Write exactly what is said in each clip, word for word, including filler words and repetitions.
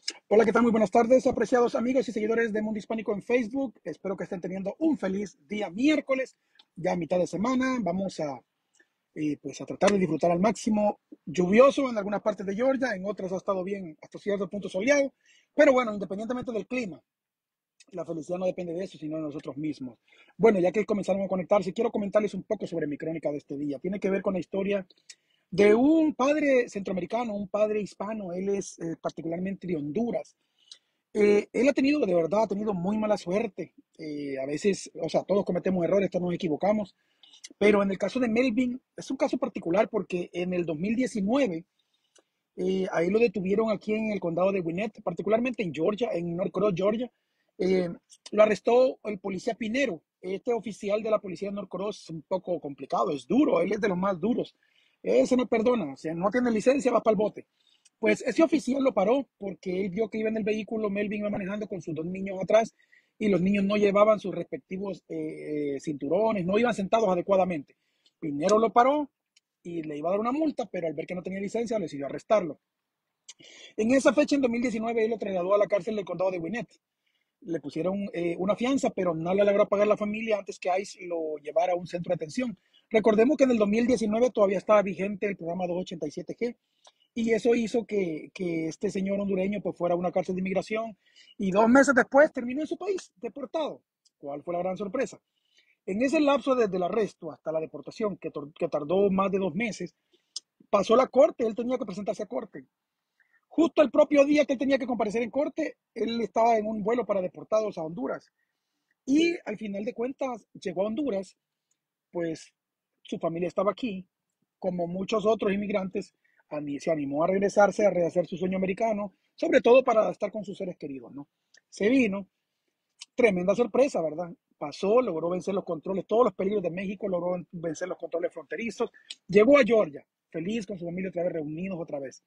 Hola, ¿qué tal? Muy buenas tardes, apreciados amigos y seguidores de Mundo Hispánico en Facebook. Espero que estén teniendo un feliz día miércoles, ya a mitad de semana. Vamos a, eh, pues a tratar de disfrutar al máximo. Lluvioso en algunas partes de Georgia, en otras ha estado bien, hasta cierto punto soleado. Pero bueno, independientemente del clima, la felicidad no depende de eso, sino de nosotros mismos. Bueno, ya que comenzaron a conectarse, quiero comentarles un poco sobre mi crónica de este día. Tiene que ver con la historia de un padre centroamericano, un padre hispano. Él es eh, particularmente de Honduras. Eh, él ha tenido, de verdad, ha tenido muy mala suerte. Eh, a veces, o sea, todos cometemos errores, todos nos equivocamos. Pero en el caso de Melvin, es un caso particular porque en el dos mil diecinueve, eh, ahí lo detuvieron aquí en el condado de Gwinnett, particularmente en Georgia, en North Cross, Georgia. Eh, lo arrestó el policía Pinero. Este oficial de la policía de North Cross es un poco complicado, es duro, él es de los más duros. Ese no perdona, o sea, no tiene licencia, va para el bote. Pues ese oficial lo paró porque él vio que iba en el vehículo, Melvin iba manejando con sus dos niños atrás y los niños no llevaban sus respectivos eh, eh, cinturones, no iban sentados adecuadamente. Pinero lo paró y le iba a dar una multa, pero al ver que no tenía licencia, decidió arrestarlo. En esa fecha, en dos mil diecinueve, él lo trasladó a la cárcel del condado de Gwinnett. Le pusieron eh, una fianza, pero no le logró pagar la familia antes que ICE lo llevara a un centro de atención. Recordemos que en el dos mil diecinueve todavía estaba vigente el programa doscientos ochenta y siete G y eso hizo que, que este señor hondureño pues fuera a una cárcel de inmigración y dos meses después terminó en su país, deportado. ¿Cuál fue la gran sorpresa? En ese lapso desde el arresto hasta la deportación, que, que tardó más de dos meses, pasó la corte, él tenía que presentarse a corte. Justo el propio día que él tenía que comparecer en corte, él estaba en un vuelo para deportados a Honduras. Y al final de cuentas llegó a Honduras, pues su familia estaba aquí, como muchos otros inmigrantes, a mí se animó a regresarse, a rehacer su sueño americano, sobre todo para estar con sus seres queridos, ¿no? Se vino, tremenda sorpresa, ¿verdad? Pasó, logró vencer los controles, todos los peligros de México, logró vencer los controles fronterizos, llegó a Georgia, feliz con su familia otra vez, reunidos otra vez.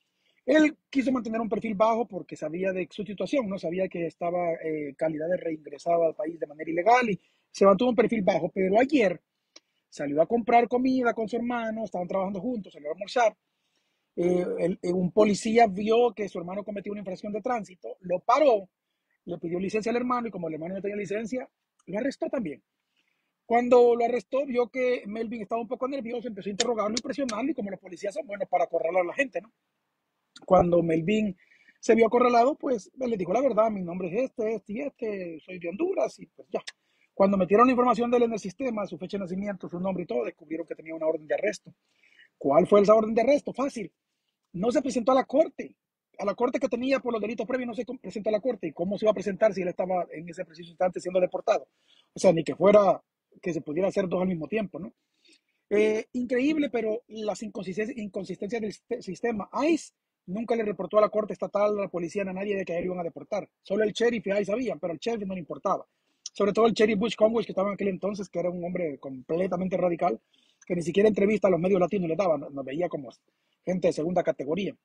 Él quiso mantener un perfil bajo porque sabía de su situación, no sabía que estaba eh, calidad de reingresado al país de manera ilegal y se mantuvo un perfil bajo, pero ayer salió a comprar comida con su hermano, estaban trabajando juntos, salió a almorzar. Eh, el, eh, un policía vio que su hermano cometió una infracción de tránsito, lo paró, le pidió licencia al hermano y como el hermano no tenía licencia, lo arrestó también. Cuando lo arrestó, vio que Melvin estaba un poco nervioso, empezó a interrogarlo y presionarlo y como los policías son buenos para acorralar a la gente, ¿no? Cuando Melvin se vio acorralado, pues le dijo la verdad, mi nombre es este, este y este, soy de Honduras y pues ya. Cuando metieron la información de él en el sistema, su fecha de nacimiento, su nombre y todo, descubrieron que tenía una orden de arresto. ¿Cuál fue esa orden de arresto? Fácil. No se presentó a la corte. A la corte que tenía por los delitos previos no se presentó a la corte. ¿Y cómo se iba a presentar si él estaba en ese preciso instante siendo deportado? O sea, ni que fuera que se pudiera hacer dos al mismo tiempo, ¿no? Eh, increíble, pero las inconsistencias, inconsistencias del sistema. ICE nunca le reportó a la corte estatal, a la policía, a nadie de que a él iban a deportar. Solo el sheriff y ICE sabían, pero al sheriff no le importaba. Sobre todo el sheriff Bush Conway, que estaba en aquel entonces, que era un hombre completamente radical, que ni siquiera entrevista a los medios latinos le daban, nos veía como gente de segunda categoría.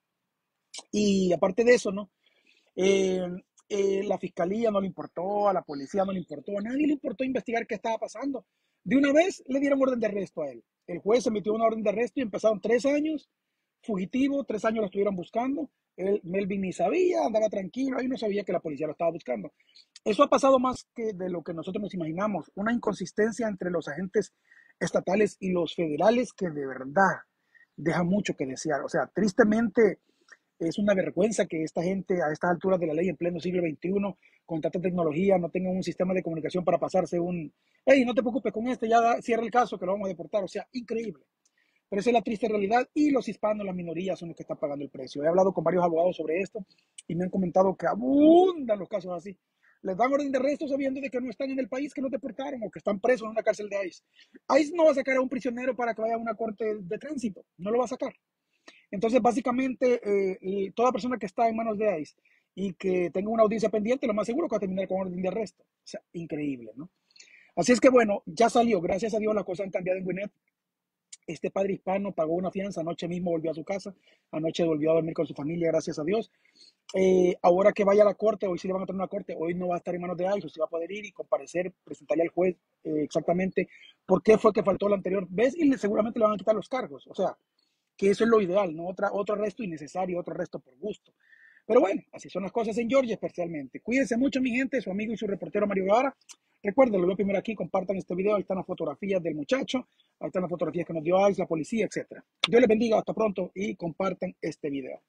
Y aparte de eso, ¿no? Eh, eh, la fiscalía no le importó, a la policía no le importó, a nadie le importó investigar qué estaba pasando. De una vez le dieron orden de arresto a él. El juez emitió una orden de arresto y empezaron tres años fugitivo, tres años lo estuvieron buscando. Él, Melvin ni sabía, andaba tranquilo, ahí no sabía que la policía lo estaba buscando. Eso ha pasado más que de lo que nosotros nos imaginamos, una inconsistencia entre los agentes estatales y los federales que de verdad deja mucho que desear. O sea, tristemente es una vergüenza que esta gente a estas alturas de la ley en pleno siglo veintiuno, con tanta tecnología, no tengan un sistema de comunicación para pasarse un, hey, no te preocupes con este, ya da, cierra el caso que lo vamos a deportar. O sea, increíble. Pero esa es la triste realidad y los hispanos, las minorías, son los que están pagando el precio. He hablado con varios abogados sobre esto y me han comentado que abundan los casos así. Les dan orden de arresto sabiendo de que no están en el país, que no deportaron o que están presos en una cárcel de ICE. ICE no va a sacar a un prisionero para que vaya a una corte de tránsito, no lo va a sacar. Entonces, básicamente, eh, toda persona que está en manos de ICE y que tenga una audiencia pendiente, lo más seguro que va a terminar con orden de arresto. O sea, increíble, ¿no? Así es que, bueno, ya salió. Gracias a Dios las cosas han cambiado en Gwinnett. Este padre hispano pagó una fianza, anoche mismo volvió a su casa, anoche volvió a dormir con su familia, gracias a Dios. Eh, ahora que vaya a la corte, hoy sí le van a tener una corte, hoy no va a estar en manos de ICE, usted va a poder ir y comparecer, presentarle al juez eh, exactamente por qué fue que faltó la anterior vez y le, seguramente le van a quitar los cargos. O sea, que eso es lo ideal, ¿no? Otra, otro arresto innecesario, otro arresto por gusto. Pero bueno, así son las cosas en Georgia especialmente. Cuídense mucho, mi gente, su amigo y su reportero Mario Guevara. Recuerden, lo veo primero aquí, compartan este video, ahí están las fotografías del muchacho, ahí están las fotografías que nos dio ICE, la policía, etcétera. Dios les bendiga, hasta pronto y compartan este video.